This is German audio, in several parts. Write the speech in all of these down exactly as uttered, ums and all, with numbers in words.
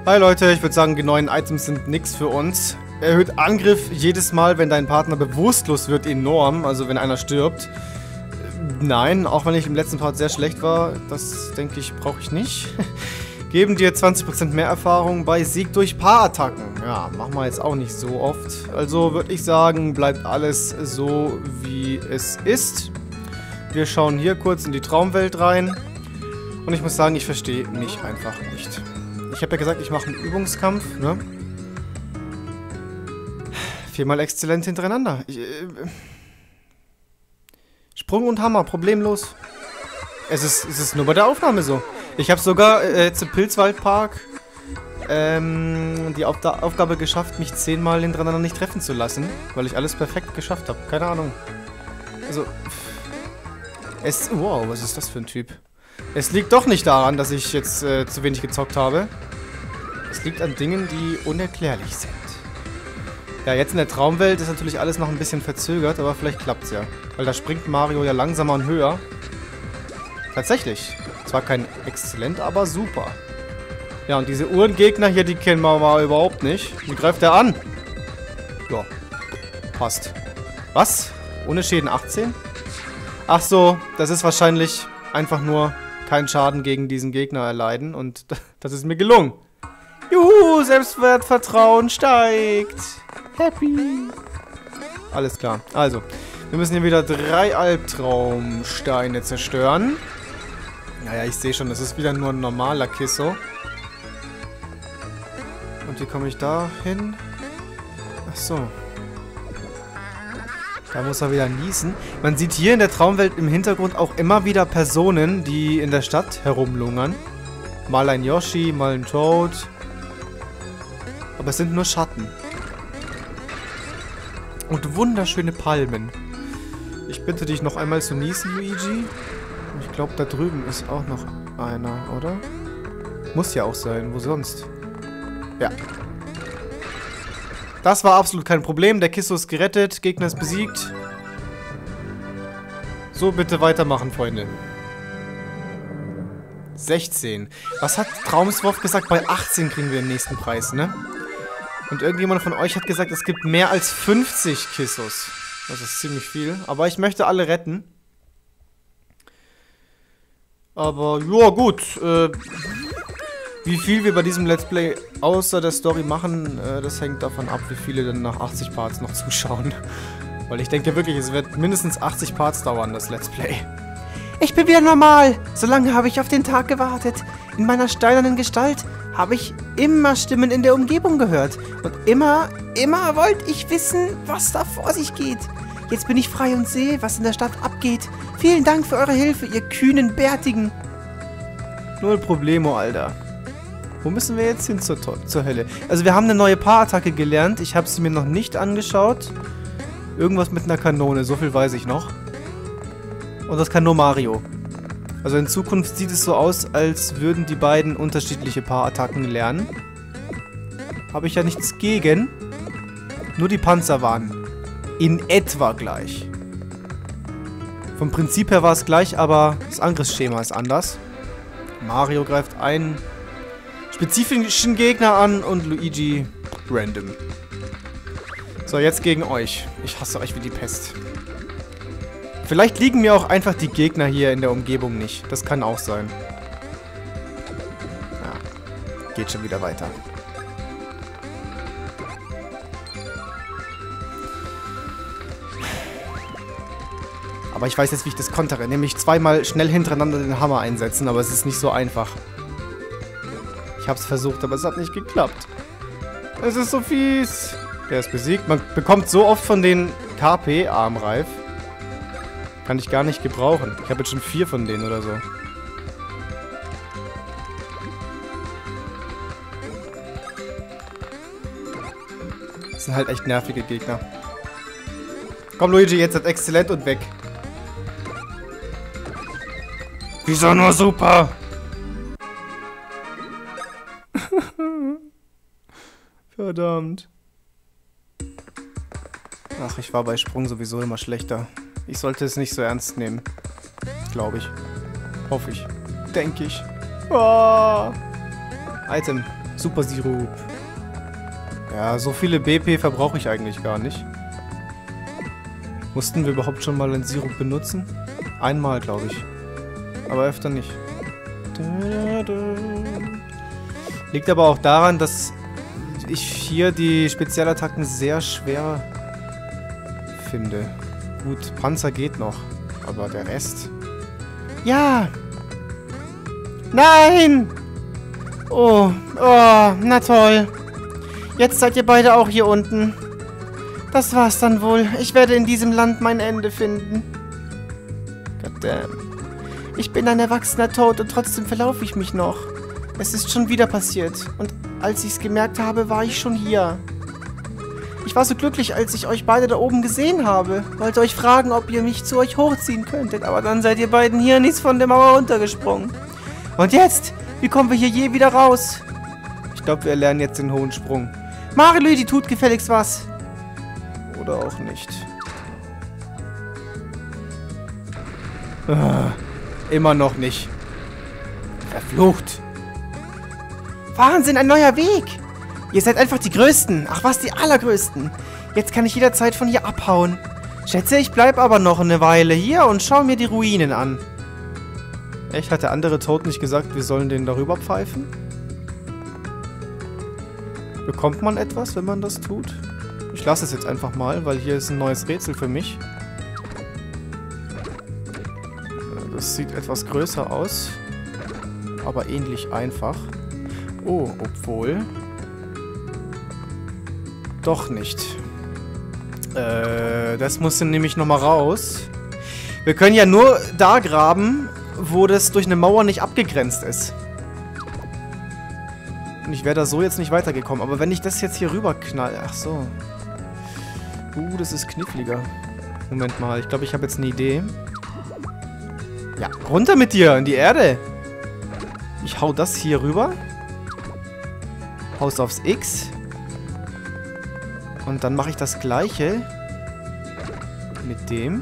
Hi Leute, ich würde sagen, die neuen Items sind nix für uns. Erhöht Angriff jedes Mal, wenn dein Partner bewusstlos wird, enorm. Also wenn einer stirbt. Nein, auch wenn ich im letzten Part sehr schlecht war. Das, denke ich, brauche ich nicht. Geben dir zwanzig Prozent mehr Erfahrung bei Sieg durch Paarattacken. Ja, machen wir jetzt auch nicht so oft. Also würde ich sagen, bleibt alles so, wie es ist. Wir schauen hier kurz in die Traumwelt rein. Und ich muss sagen, ich verstehe mich einfach nicht. Ich habe ja gesagt, ich mache einen Übungskampf, ne? Viermal exzellent hintereinander. Ich, äh, Sprung und Hammer, problemlos. Es ist, es ist nur bei der Aufnahme so. Ich habe sogar äh, zum Pilzwaldpark ähm, die Auf Aufgabe geschafft, mich zehnmal hintereinander nicht treffen zu lassen, weil ich alles perfekt geschafft habe. Keine Ahnung. Also, es, wow, was ist das für ein Typ? Es liegt doch nicht daran, dass ich jetzt äh, zu wenig gezockt habe. Es liegt an Dingen, die unerklärlich sind. Ja, jetzt in der Traumwelt ist natürlich alles noch ein bisschen verzögert, aber vielleicht klappt's ja. Weil da springt Mario ja langsamer und höher. Tatsächlich. Zwar kein exzellent, aber super. Ja, und diese Uhrengegner hier, die kennen wir mal überhaupt nicht. Wie greift der an? Ja, passt. Was? Ohne Schäden achtzehn? Ach so, das ist wahrscheinlich einfach nur keinen Schaden gegen diesen Gegner erleiden. Und das ist mir gelungen. Juhu, Selbstwertvertrauen steigt. Happy. Alles klar. Also, wir müssen hier wieder drei Albtraumsteine zerstören. Naja, ich sehe schon, das ist wieder nur ein normaler Kisso. Und wie komme ich da hin? Ach so. Da muss er wieder niesen. Man sieht hier in der Traumwelt im Hintergrund auch immer wieder Personen, die in der Stadt herumlungern. Mal ein Yoshi, mal ein Toad. Aber es sind nur Schatten. Und wunderschöne Palmen. Ich bitte dich noch einmal zu niesen, Luigi. Ich glaube, da drüben ist auch noch einer, oder? Muss ja auch sein. Wo sonst? Ja. Das war absolut kein Problem. Der Kisso ist gerettet. Gegner ist besiegt. So, bitte weitermachen, Freunde. sechzehn. Was hat Traumswurf gesagt? Bei achtzehn kriegen wir den nächsten Preis, ne? Und irgendjemand von euch hat gesagt, es gibt mehr als fünfzig Kissos. Das ist ziemlich viel. Aber ich möchte alle retten. Aber, ja gut. Äh, wie viel wir bei diesem Let's Play außer der Story machen, äh, das hängt davon ab, wie viele dann nach achtzig Parts noch zuschauen. Weil ich denke wirklich, es wird mindestens achtzig Parts dauern, das Let's Play. Ich bin wieder normal. So lange habe ich auf den Tag gewartet. In meiner steinernen Gestalt habe ich immer Stimmen in der Umgebung gehört. Und immer, immer wollte ich wissen, was da vor sich geht. Jetzt bin ich frei und sehe, was in der Stadt abgeht. Vielen Dank für eure Hilfe, ihr kühnen Bärtigen. Null Problemo, Alter. Wo müssen wir jetzt hin zur, zur Hölle? Also wir haben eine neue Paarattacke gelernt. Ich habe sie mir noch nicht angeschaut. Irgendwas mit einer Kanone, so viel weiß ich noch. Und das kann nur Mario. Also in Zukunft sieht es so aus, als würden die beiden unterschiedliche Paarattacken lernen. Habe ich ja nichts gegen. Nur die Panzer waren in etwa gleich. Vom Prinzip her war es gleich, aber das Angriffsschema ist anders. Mario greift einen spezifischen Gegner an und Luigi random. So, jetzt gegen euch. Ich hasse euch wie die Pest. Vielleicht liegen mir auch einfach die Gegner hier in der Umgebung nicht. Das kann auch sein. Ja, geht schon wieder weiter. Aber ich weiß jetzt, wie ich das kontere. Nämlich zweimal schnell hintereinander den Hammer einsetzen, aber es ist nicht so einfach. Ich hab's versucht, aber es hat nicht geklappt. Es ist so fies. Der ist besiegt. Man bekommt so oft von den K P-Armreif. Kann ich gar nicht gebrauchen. Ich habe jetzt schon vier von denen oder so. Das sind halt echt nervige Gegner. Komm, Luigi, jetzt hat exzellent und weg. Wieso nur super? Verdammt. Ach, ich war bei Sprung sowieso immer schlechter. Ich sollte es nicht so ernst nehmen. Glaube ich. Hoffe ich. Denke ich. Oh. Item. Super Sirup. Ja, so viele B P verbrauche ich eigentlich gar nicht. Mussten wir überhaupt schon mal einen Sirup benutzen? Einmal, glaube ich. Aber öfter nicht. Liegt aber auch daran, dass ich hier die Spezialattacken sehr schwer finde. Gut, Panzer geht noch. Aber der Rest... Ja! Nein! Oh, oh, na toll. Jetzt seid ihr beide auch hier unten. Das war's dann wohl. Ich werde in diesem Land mein Ende finden. Goddamn. Ich bin ein erwachsener Toad und trotzdem verlaufe ich mich noch. Es ist schon wieder passiert. Und als ich's gemerkt habe, war ich schon hier. Ich war so glücklich, als ich euch beide da oben gesehen habe. Wollte euch fragen, ob ihr mich zu euch hochziehen könntet. Aber dann seid ihr beiden hier nichts von der Mauer runtergesprungen. Und jetzt? Wie kommen wir hier je wieder raus? Ich glaube, wir lernen jetzt den hohen Sprung. Marilü, die tut gefälligst was. Oder auch nicht. Ah, immer noch nicht. Verflucht. Wahnsinn, ein neuer Weg. Ihr seid einfach die Größten. Ach was, die Allergrößten. Jetzt kann ich jederzeit von hier abhauen. Schätze, ich bleib aber noch eine Weile hier und schau mir die Ruinen an. Echt? Hat der andere Toad nicht gesagt, wir sollen den darüber pfeifen? Bekommt man etwas, wenn man das tut? Ich lasse es jetzt einfach mal, weil hier ist ein neues Rätsel für mich. Das sieht etwas größer aus. Aber ähnlich einfach. Oh, obwohl... Doch nicht. Äh, das muss dann nämlich nochmal raus. Wir können ja nur da graben, wo das durch eine Mauer nicht abgegrenzt ist. Und ich wäre da so jetzt nicht weitergekommen. Aber wenn ich das jetzt hier rüber knall... Ach so. Uh, das ist kniffliger. Moment mal, ich glaube, ich habe jetzt eine Idee. Ja, runter mit dir, in die Erde. Ich hau das hier rüber. Hau's aufs X. Und dann mache ich das Gleiche mit dem.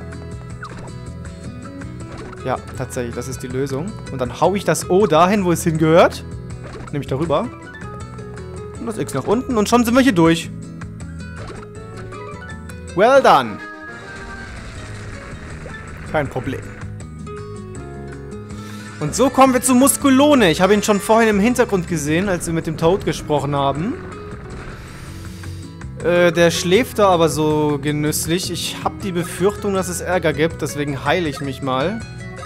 Ja, tatsächlich, das ist die Lösung. Und dann hau ich das O dahin, wo es hingehört. Nämlich darüber. Und das X nach unten. Und schon sind wir hier durch. Well done. Kein Problem. Und so kommen wir zu Muskulone. Ich habe ihn schon vorhin im Hintergrund gesehen, als wir mit dem Toad gesprochen haben. Äh, der schläft da aber so genüsslich. Ich habe die Befürchtung, dass es Ärger gibt. Deswegen heile ich mich mal.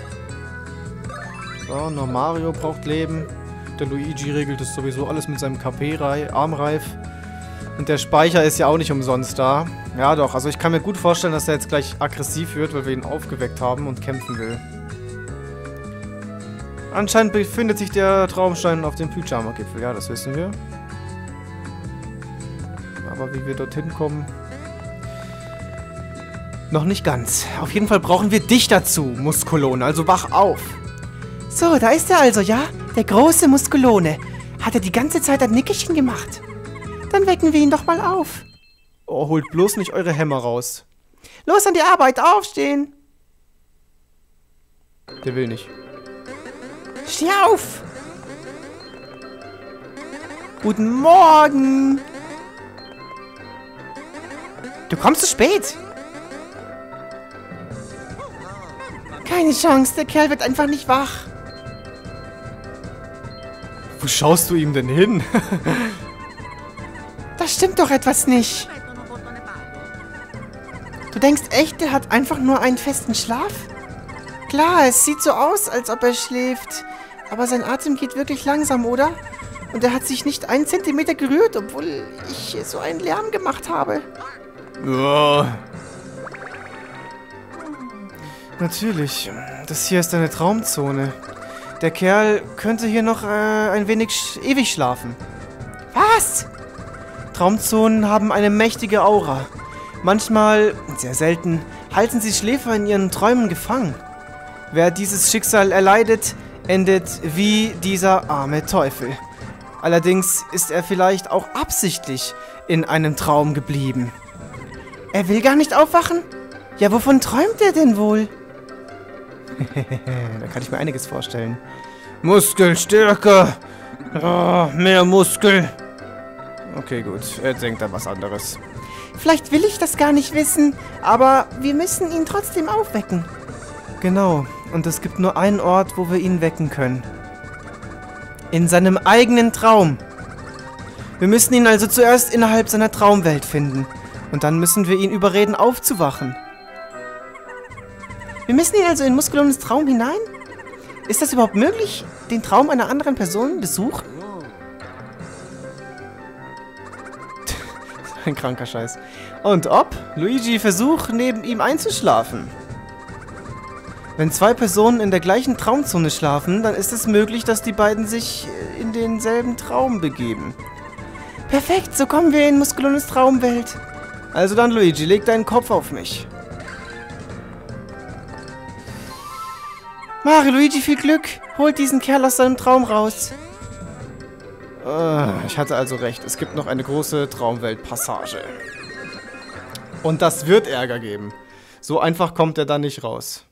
So, nur Mario braucht Leben. Der Luigi regelt das sowieso alles mit seinem K P-Armreif. Und der Speicher ist ja auch nicht umsonst da. Ja doch, also ich kann mir gut vorstellen, dass er jetzt gleich aggressiv wird, weil wir ihn aufgeweckt haben und kämpfen will. Anscheinend befindet sich der Traumstein auf dem Pyjama-Gipfel. Ja, das wissen wir. Aber wie wir dorthin kommen... Noch nicht ganz. Auf jeden Fall brauchen wir dich dazu, Muskulone. Also wach auf. So, da ist er also, ja? Der große Muskulone. Hat er die ganze Zeit ein Nickerchen gemacht? Dann wecken wir ihn doch mal auf. Oh, holt bloß nicht eure Hämmer raus. Los an die Arbeit, aufstehen! Der will nicht. Steh auf! Guten Morgen! Du kommst zu spät! Keine Chance, der Kerl wird einfach nicht wach. Wo schaust du ihm denn hin? Das stimmt doch etwas nicht. Du denkst echt, der hat einfach nur einen festen Schlaf? Klar, es sieht so aus, als ob er schläft. Aber sein Atem geht wirklich langsam, oder? Und er hat sich nicht einen Zentimeter gerührt, obwohl ich so einen Lärm gemacht habe. Oh. Natürlich. Das hier ist eine Traumzone. Der Kerl könnte hier noch äh, ein wenig sch ewig schlafen. Was? Traumzonen haben eine mächtige Aura. Manchmal, sehr selten, halten sie Schläfer in ihren Träumen gefangen. Wer dieses Schicksal erleidet, endet wie dieser arme Teufel. Allerdings ist er vielleicht auch absichtlich in einem Traum geblieben. Er will gar nicht aufwachen? Ja, wovon träumt er denn wohl? Da kann ich mir einiges vorstellen. Muskelstärke! Oh, mehr Muskel. Okay, gut. Er denkt an was anderes. Vielleicht will ich das gar nicht wissen, aber wir müssen ihn trotzdem aufwecken. Genau. Und es gibt nur einen Ort, wo wir ihn wecken können. In seinem eigenen Traum. Wir müssen ihn also zuerst innerhalb seiner Traumwelt finden. Und dann müssen wir ihn überreden, aufzuwachen. Wir müssen ihn also in Muskulones Traum hinein? Ist das überhaupt möglich, den Traum einer anderen Person besuchen? Ein kranker Scheiß. Und ob Luigi versucht, neben ihm einzuschlafen. Wenn zwei Personen in der gleichen Traumzone schlafen, dann ist es möglich, dass die beiden sich in denselben Traum begeben. Perfekt, so kommen wir in Muskulones Traumwelt. Also dann, Luigi, leg deinen Kopf auf mich. Mario, Luigi, viel Glück. Holt diesen Kerl aus seinem Traum raus. Ich hatte also recht. Es gibt noch eine große Traumweltpassage. Und das wird Ärger geben. So einfach kommt er da nicht raus.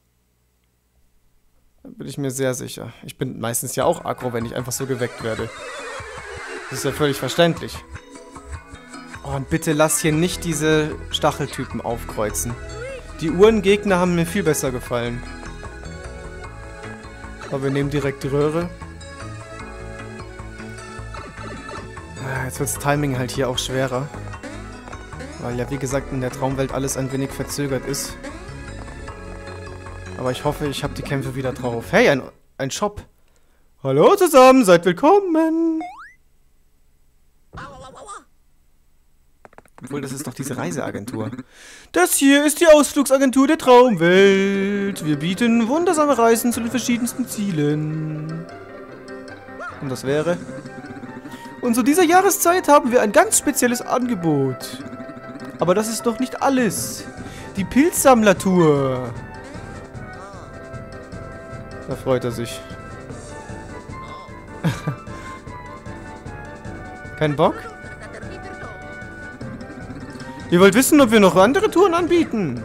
Da bin ich mir sehr sicher. Ich bin meistens ja auch aggro, wenn ich einfach so geweckt werde. Das ist ja völlig verständlich. Oh, und bitte lass hier nicht diese Stacheltypen aufkreuzen. Die Uhrengegner haben mir viel besser gefallen. Aber wir nehmen direkt die Röhre. Jetzt wird das Timing halt hier auch schwerer. Weil ja, wie gesagt, in der Traumwelt alles ein wenig verzögert ist. Aber ich hoffe, ich habe die Kämpfe wieder drauf. Hey, ein, ein Shop. Hallo zusammen, seid willkommen. Obwohl, das ist doch diese Reiseagentur. Das hier ist die Ausflugsagentur der Traumwelt. Wir bieten wundersame Reisen zu den verschiedensten Zielen. Und das wäre... Und zu dieser Jahreszeit haben wir ein ganz spezielles Angebot. Aber das ist noch nicht alles. Die Pilzsammlertour. Da freut er sich. Kein Bock? Ihr wollt wissen, ob wir noch andere Touren anbieten?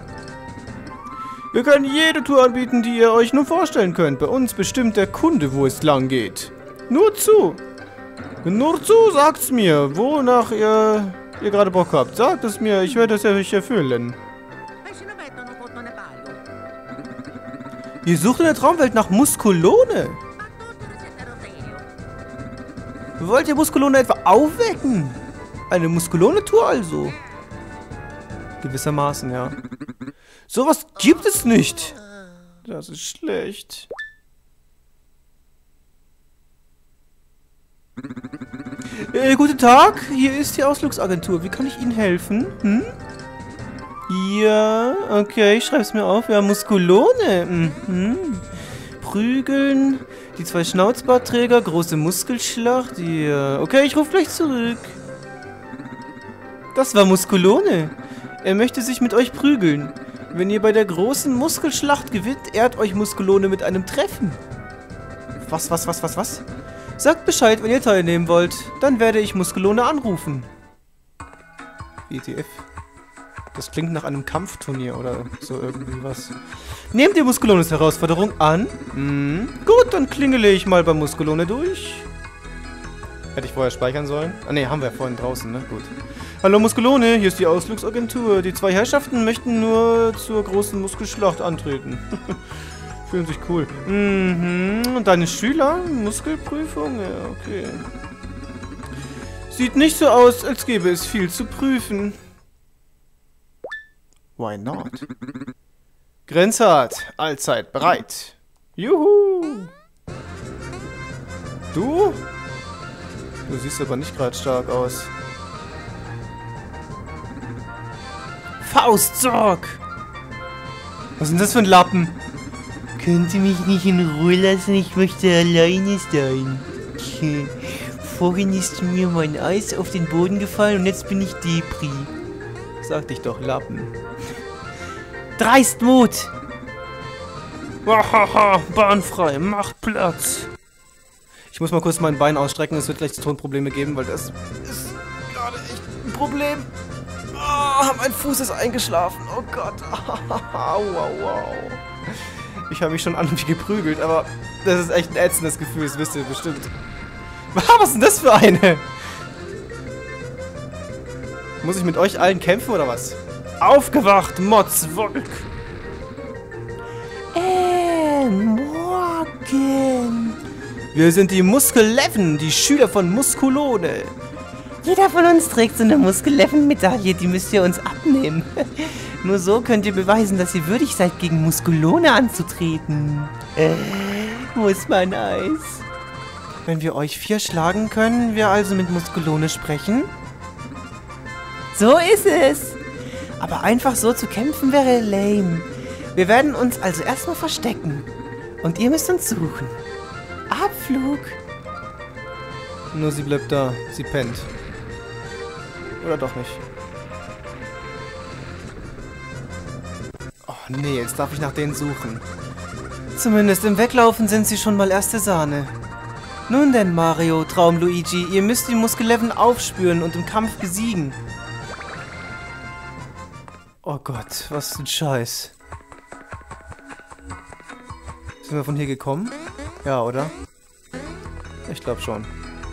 Wir können jede Tour anbieten, die ihr euch nur vorstellen könnt. Bei uns bestimmt der Kunde, wo es lang geht. Nur zu. Nur zu, sagt's mir, wonach ihr, ihr gerade Bock habt. Sagt es mir, ich werde es euch erfüllen. Ihr sucht in der Traumwelt nach Muskulone. Wollt ihr Muskulone etwa aufwecken? Eine Muskulone-Tour also? Gewissermaßen, ja. Sowas gibt es nicht. Das ist schlecht. Äh, guten Tag, hier ist die Ausflugsagentur. Wie kann ich Ihnen helfen? Hm? Ja, okay, ich schreib's mir auf. Ja, Muskulone. Mhm. Prügeln, die zwei Schnauzbartträger, große Muskelschlacht. Ja, okay, ich rufe gleich zurück. Das war Muskulone. Er möchte sich mit euch prügeln. Wenn ihr bei der großen Muskelschlacht gewinnt, ehrt euch Muskulone mit einem Treffen. Was, was, was, was, was? Sagt Bescheid, wenn ihr teilnehmen wollt. Dann werde ich Muskulone anrufen. E T F. Das klingt nach einem Kampfturnier oder so irgendwie was. Nehmt ihr Muskulones Herausforderung an? Hm. Gut, dann klingele ich mal bei Muskulone durch. Hätte ich vorher speichern sollen? Ah ne, haben wir ja vorhin draußen, ne? Gut. Hallo Muskulone, hier ist die Ausflugsagentur. Die zwei Herrschaften möchten nur zur großen Muskelschlacht antreten. Fühlen sich cool. Mhm. Und deine Schüler? Muskelprüfung? Ja, okay. Sieht nicht so aus, als gäbe es viel zu prüfen. Why not? Grenzhard, allzeit bereit. Juhu! Du? Du siehst aber nicht gerade stark aus. Faustsorg! Was ist denn das für ein Lappen? Könnt ihr mich nicht in Ruhe lassen? Ich möchte alleine sein. Okay. Vorhin ist mir mein Eis auf den Boden gefallen und jetzt bin ich Depri. Sag dich doch, Lappen. Dreistmut! Wahaha, bahnfrei, macht Platz. Ich muss mal kurz mein Bein ausstrecken, es wird gleich Tonprobleme geben, weil das ist gerade echt ein Problem. Oh, mein Fuß ist eingeschlafen, oh Gott. Au, au, au. Ich habe mich schon an mich geprügelt, aber das ist echt ein ätzendes Gefühl, das wisst ihr bestimmt. Was ist denn das für eine? Muss ich mit euch allen kämpfen oder was? Aufgewacht, Motzwolk! Äh, morgen. Wir sind die Muskel-Leven, die Schüler von Muskulone. Jeder von uns trägt so eine Muskel-Leven-Medaille, die müsst ihr uns abnehmen. Nur so könnt ihr beweisen, dass ihr würdig seid, gegen Muskulone anzutreten. Äh, wo ist mein Eis? Wenn wir euch vier schlagen, können wir also mit Muskulone sprechen? So ist es. Aber einfach so zu kämpfen wäre lame. Wir werden uns also erstmal verstecken. Und ihr müsst uns suchen. Abflug. Nur sie bleibt da. Sie pennt. Oder doch nicht? Oh nee, jetzt darf ich nach denen suchen. Zumindest im Weglaufen sind sie schon mal erste Sahne. Nun denn, Mario, Traum-Luigi, ihr müsst die Muskel-Leven aufspüren und im Kampf besiegen. Oh Gott, was ein Scheiß. Sind wir von hier gekommen? Ja, oder? Ich glaube schon.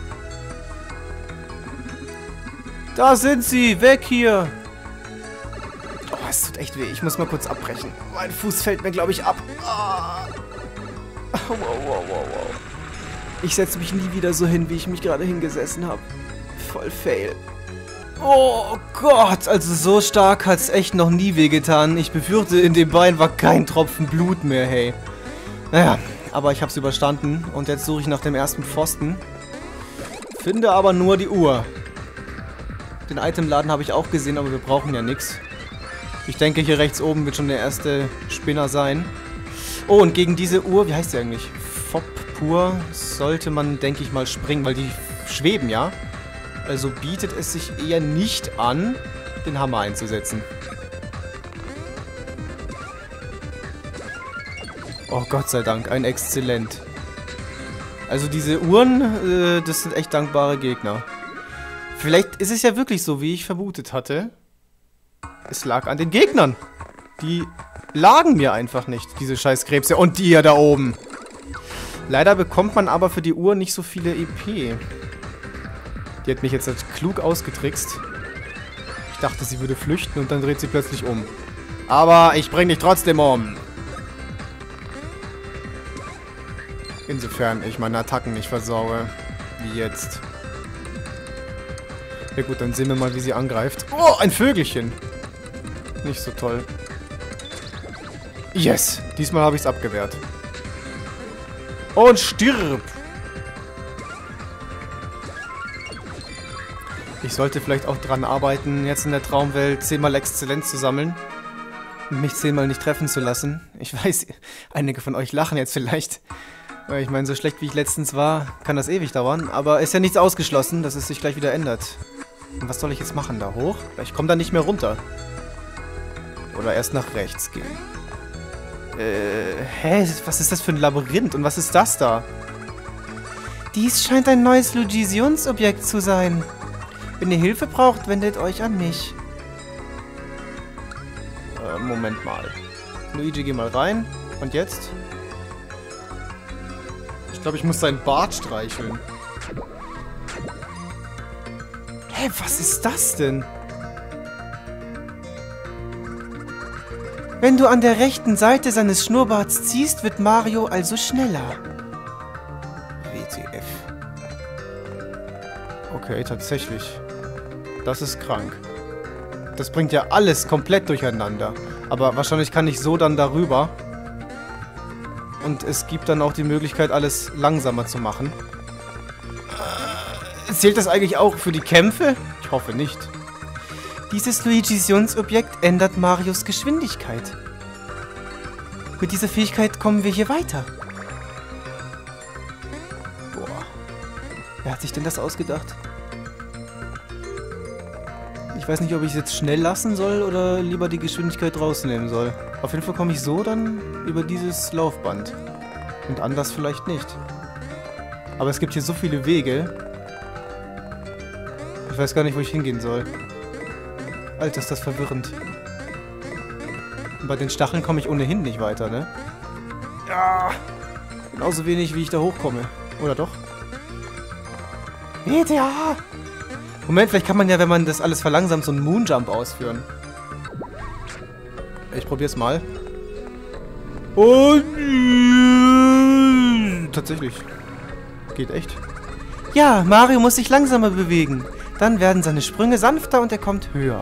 Da sind sie! Weg hier! Oh, es tut echt weh. Ich muss mal kurz abbrechen. Mein Fuß fällt mir, glaube ich, ab. Ah. Wow, wow, wow, wow. Ich setze mich nie wieder so hin, wie ich mich gerade hingesessen habe. Voll fail. Oh Gott, also so stark hat es echt noch nie wehgetan. Ich befürchte, in dem Bein war kein Tropfen Blut mehr, hey. Naja, aber ich habe es überstanden und jetzt suche ich nach dem ersten Pfosten. Finde aber nur die Uhr. Den Itemladen habe ich auch gesehen, aber wir brauchen ja nichts. Ich denke, hier rechts oben wird schon der erste Spinner sein. Oh, und gegen diese Uhr, wie heißt die eigentlich? Fop pur, sollte man, denke ich mal, springen, weil die schweben, ja? Also bietet es sich eher nicht an, den Hammer einzusetzen. Oh, Gott sei Dank, ein Exzellent. Also diese Uhren, äh, das sind echt dankbare Gegner. Vielleicht ist es ja wirklich so, wie ich vermutet hatte. Es lag an den Gegnern. Die lagen mir einfach nicht, diese scheiß Krebse. Und die hier da oben. Leider bekommt man aber für die Uhr nicht so viele E P. Die hat mich jetzt als klug ausgetrickst. Ich dachte, sie würde flüchten und dann dreht sie plötzlich um. Aber ich bring dich trotzdem um. Insofern ich meine Attacken nicht versaue. Wie jetzt. Ja gut, dann sehen wir mal, wie sie angreift. Oh, ein Vögelchen. Nicht so toll. Yes, diesmal habe ich es abgewehrt. Und stirb! Ich sollte vielleicht auch dran arbeiten, jetzt in der Traumwelt zehnmal Exzellenz zu sammeln. Und mich zehnmal nicht treffen zu lassen. Ich weiß, einige von euch lachen jetzt vielleicht. Weil ich meine, so schlecht wie ich letztens war, kann das ewig dauern. Aber ist ja nichts ausgeschlossen, dass es sich gleich wieder ändert. Und was soll ich jetzt machen? Da hoch? Ich komme da nicht mehr runter. Oder erst nach rechts gehen. Äh, hä? Was ist das für ein Labyrinth? Und was ist das da? Dies scheint ein neues Lugisionsobjekt zu sein. Wenn ihr Hilfe braucht, wendet euch an mich. Äh, Moment mal. Luigi, geh mal rein. Und jetzt? Ich glaube, ich muss seinen Bart streicheln. Hä, was ist das denn? Wenn du an der rechten Seite seines Schnurrbarts ziehst, wird Mario also schneller. W T F. Okay, tatsächlich. Das ist krank. Das bringt ja alles komplett durcheinander. Aber wahrscheinlich kann ich so dann darüber. Und es gibt dann auch die Möglichkeit, alles langsamer zu machen. Äh, zählt das eigentlich auch für die Kämpfe? Ich hoffe nicht. Dieses Luigisionsobjekt ändert Marios Geschwindigkeit. Mit dieser Fähigkeit kommen wir hier weiter. Boah. Wer hat sich denn das ausgedacht? Ich weiß nicht, ob ich es jetzt schnell lassen soll oder lieber die Geschwindigkeit rausnehmen soll. Auf jeden Fall komme ich so dann über dieses Laufband. Und anders vielleicht nicht. Aber es gibt hier so viele Wege. Ich weiß gar nicht, wo ich hingehen soll. Alter, ist das verwirrend. Und bei den Stacheln komme ich ohnehin nicht weiter, ne? Ja. Genauso wenig, wie ich da hochkomme. Oder doch? G T A! Moment, vielleicht kann man ja, wenn man das alles verlangsamt, so einen Moonjump ausführen. Ich probier's mal. Und... tatsächlich. Geht echt. Ja, Mario muss sich langsamer bewegen. Dann werden seine Sprünge sanfter und er kommt höher.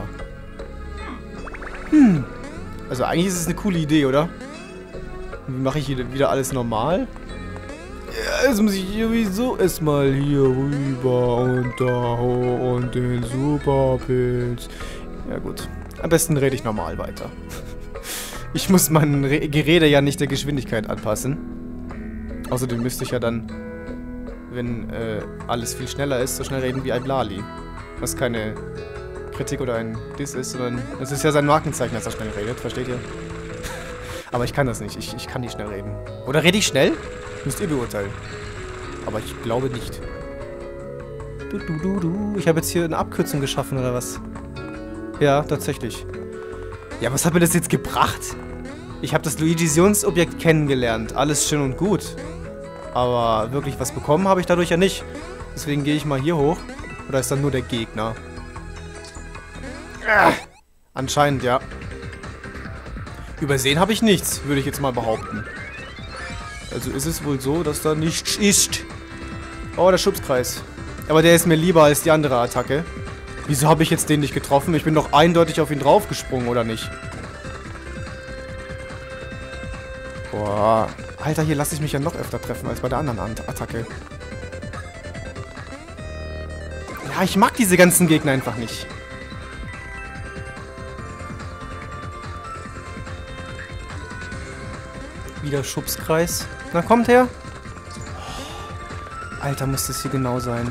Hm. Also eigentlich ist es eine coole Idee, oder? Wie mache ich hier wieder alles normal? Ja, jetzt muss ich sowieso erstmal hier rüber und da hoch und den Superpilz. Ja gut. Am besten rede ich normal weiter. Ich muss mein Re Gerede ja nicht der Geschwindigkeit anpassen. Außerdem müsste ich ja dann, wenn äh, alles viel schneller ist, so schnell reden wie Iblali. Was keine Kritik oder ein Diss ist, sondern es ist ja sein Markenzeichen, dass er schnell redet, versteht ihr? Aber ich kann das nicht, ich, ich kann nicht schnell reden. Oder rede ich schnell? Müsst ihr beurteilen. Aber ich glaube nicht. Du, du, du, du. Ich habe jetzt hier eine Abkürzung geschaffen, oder was? Ja, tatsächlich. Ja, was hat mir das jetzt gebracht? Ich habe das Luigisionsobjekt kennengelernt. Alles schön und gut. Aber wirklich was bekommen habe ich dadurch ja nicht. Deswegen gehe ich mal hier hoch. Oder ist dann nur der Gegner? Ah, anscheinend, ja. Übersehen habe ich nichts, würde ich jetzt mal behaupten. Also ist es wohl so, dass da nichts ist. Oh, der Schubskreis. Aber der ist mir lieber als die andere Attacke. Wieso habe ich jetzt den nicht getroffen? Ich bin doch eindeutig auf ihn draufgesprungen, oder nicht? Boah. Alter, hier lasse ich mich ja noch öfter treffen als bei der anderen Attacke. Ja, ich mag diese ganzen Gegner einfach nicht. Wieder Schubskreis. Na, kommt her. Alter, muss das hier genau sein.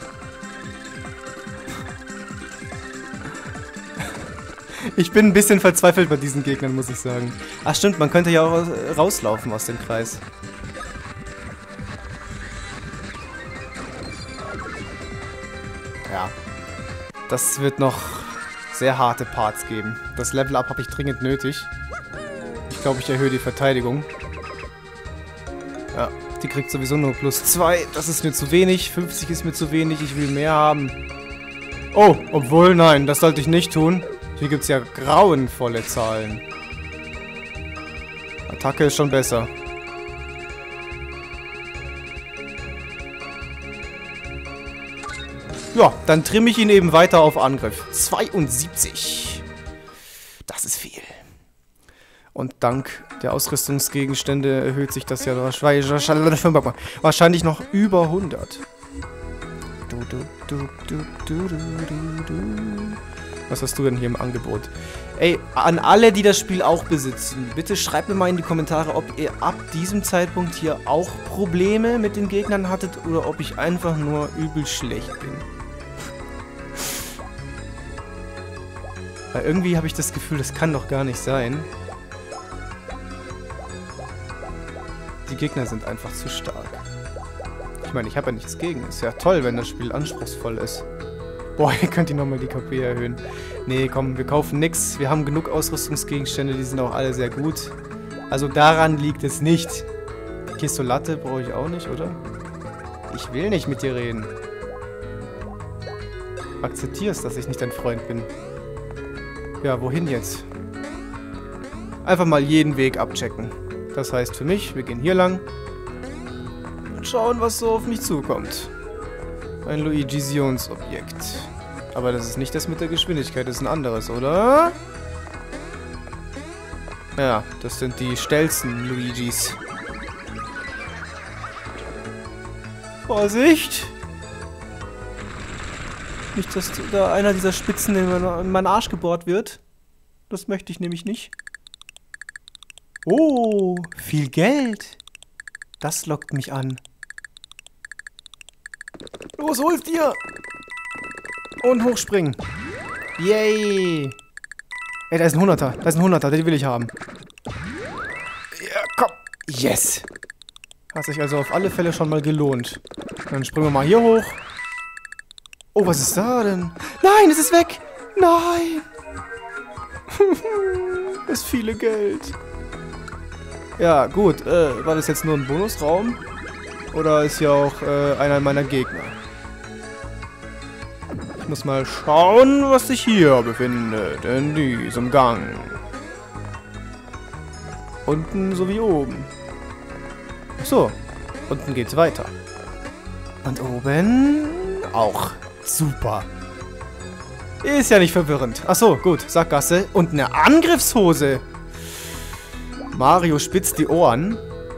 Ich bin ein bisschen verzweifelt bei diesen Gegnern, muss ich sagen. Ach stimmt, man könnte ja auch rauslaufen aus dem Kreis. Ja. Das wird noch sehr harte Parts geben. Das Level-Up habe ich dringend nötig. Ich glaube, ich erhöhe die Verteidigung. Ja, die kriegt sowieso nur plus zwei. Das ist mir zu wenig. fünfzig ist mir zu wenig. Ich will mehr haben. Oh, obwohl, nein, das sollte ich nicht tun. Hier gibt es ja grauenvolle Zahlen. Attacke ist schon besser. Ja, dann trimme ich ihn eben weiter auf Angriff. zweiundsiebzig. Das ist viel. Und dank der Ausrüstungsgegenstände erhöht sich das ja wahrscheinlich noch über hundert. Was hast du denn hier im Angebot? Ey, an alle, die das Spiel auch besitzen, bitte schreibt mir mal in die Kommentare, ob ihr ab diesem Zeitpunkt hier auch Probleme mit den Gegnern hattet oder ob ich einfach nur übel schlecht bin. Weil irgendwie habe ich das Gefühl, das kann doch gar nicht sein. Die Gegner sind einfach zu stark. Ich meine, ich habe ja nichts gegen. Ist ja toll, wenn das Spiel anspruchsvoll ist. Boah, ihr könnt ihr nochmal die K P erhöhen. Nee, komm, wir kaufen nix. Wir haben genug Ausrüstungsgegenstände, die sind auch alle sehr gut. Also daran liegt es nicht. Kistolatte brauche ich auch nicht, oder? Ich will nicht mit dir reden. Akzeptierst, dass ich nicht dein Freund bin. Ja, wohin jetzt? Einfach mal jeden Weg abchecken. Das heißt für mich, wir gehen hier lang und schauen, was so auf mich zukommt. Ein Luigisionsobjekt. Aber das ist nicht das mit der Geschwindigkeit, das ist ein anderes, oder? Ja, das sind die schnellsten Luigis. Vorsicht! Nicht, dass da einer dieser Spitzen in meinen Arsch gebohrt wird. Das möchte ich nämlich nicht. Oh, viel Geld. Das lockt mich an. Los, hol's dir! Und hochspringen. Yay! Ey, da ist ein Hunderter. Da ist ein Hunderter, den will ich haben. Ja, komm. Yes! Hat sich also auf alle Fälle schon mal gelohnt. Dann springen wir mal hier hoch. Oh, was ist da denn? Nein, es ist weg! Nein! Das viele Geld. Ja, gut. Äh, war das jetzt nur ein Bonusraum? Oder ist hier auch äh, einer meiner Gegner? Ich muss mal schauen, was sich hier befindet. In diesem Gang. Unten sowie oben. So. Unten geht's weiter. Und oben auch. Super. Ist ja nicht verwirrend. Achso, gut. Sackgasse. Und eine Angriffshose. Mario spitzt die Ohren.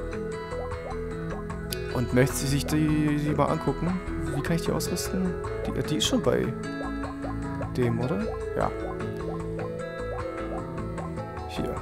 Und möchte sich die, die mal angucken. Wie kann ich die ausrüsten? Die, die ist schon bei dem, oder? Ja. Hier.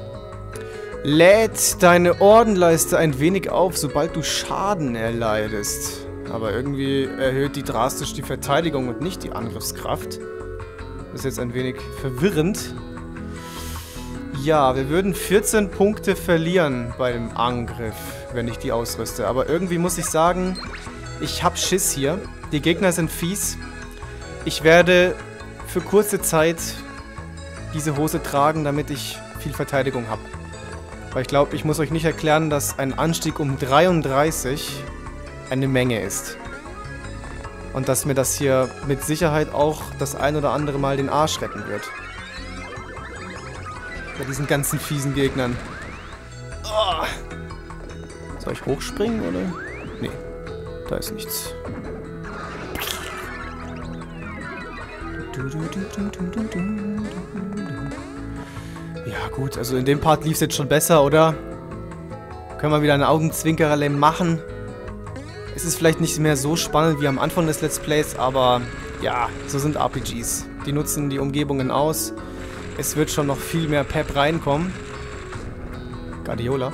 Lädt deine Ordenleiste ein wenig auf, sobald du Schaden erleidest. Aber irgendwie erhöht die drastisch die Verteidigung und nicht die Angriffskraft. Das ist jetzt ein wenig verwirrend. Ja, wir würden vierzehn Punkte verlieren beim Angriff, wenn ich die ausrüste. Aber irgendwie muss ich sagen, ich hab Schiss hier. Die Gegner sind fies. Ich werde für kurze Zeit diese Hose tragen, damit ich viel Verteidigung habe. Weil ich glaube, ich muss euch nicht erklären, dass ein Anstieg um dreiunddreißig eine Menge ist. Und dass mir das hier mit Sicherheit auch das ein oder andere Mal den Arsch retten wird. Bei diesen ganzen fiesen Gegnern. Oh. Soll ich hochspringen, oder? Nee, da ist nichts. Ja gut, also in dem Part lief es jetzt schon besser, oder? Können wir wieder eine Augenzwinkererle machen. Es ist vielleicht nicht mehr so spannend wie am Anfang des Let's Plays, aber ja, so sind R P Gs. Die nutzen die Umgebungen aus. Es wird schon noch viel mehr Pep reinkommen. Guardiola.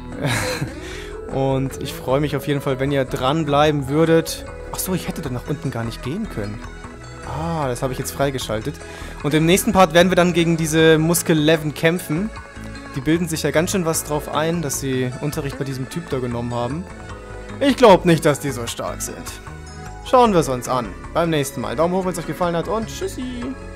Und ich freue mich auf jeden Fall, wenn ihr dranbleiben würdet. Achso, ich hätte dann nach unten gar nicht gehen können. Ah, das habe ich jetzt freigeschaltet. Und im nächsten Part werden wir dann gegen diese Muskel-Leven kämpfen. Die bilden sich ja ganz schön was drauf ein, dass sie Unterricht bei diesem Typ da genommen haben. Ich glaube nicht, dass die so stark sind. Schauen wir es uns an. Beim nächsten Mal. Daumen hoch, wenn es euch gefallen hat und tschüssi.